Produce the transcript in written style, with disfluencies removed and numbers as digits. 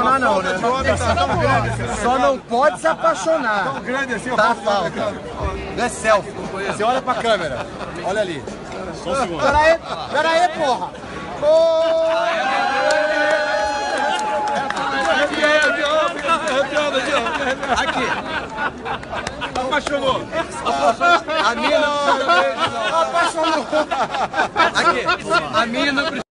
apaixonar não, né? Só não pode se apaixonar. Tão grande assim, tá a falta. Não é selfie. Você olha pra câmera. Olha ali. Só um segundo. Pera aí, porra. Aqui. Apaixonou. A minha não. Apaixonou. Aqui. A minha não precisa.